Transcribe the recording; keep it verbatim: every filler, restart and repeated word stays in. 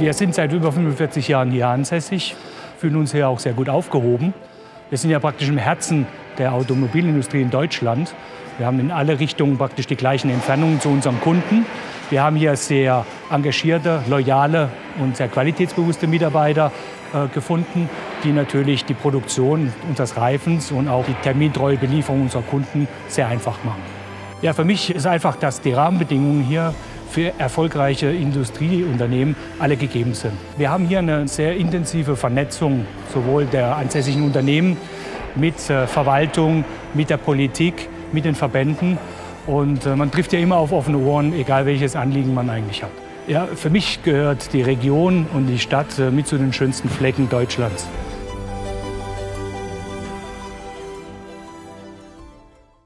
Wir sind seit über fünfundvierzig Jahren hier ansässig, fühlen uns hier auch sehr gut aufgehoben. Wir sind ja praktisch im Herzen der Automobilindustrie in Deutschland. Wir haben in alle Richtungen praktisch die gleichen Entfernungen zu unseren Kunden. Wir haben hier sehr engagierte, loyale und sehr qualitätsbewusste Mitarbeiter äh, gefunden, die natürlich die Produktion unseres Reifens und auch die termintreue Belieferung unserer Kunden sehr einfach machen. Ja, für mich ist einfach, dass die Rahmenbedingungen hier für erfolgreiche Industrieunternehmen alle gegeben sind. Wir haben hier eine sehr intensive Vernetzung sowohl der ansässigen Unternehmen mit äh, Verwaltung, mit der Politik, mit den Verbänden. Und äh, man trifft ja immer auf offene Ohren, egal welches Anliegen man eigentlich hat. Ja, für mich gehört die Region und die Stadt äh, mit zu den schönsten Flecken Deutschlands.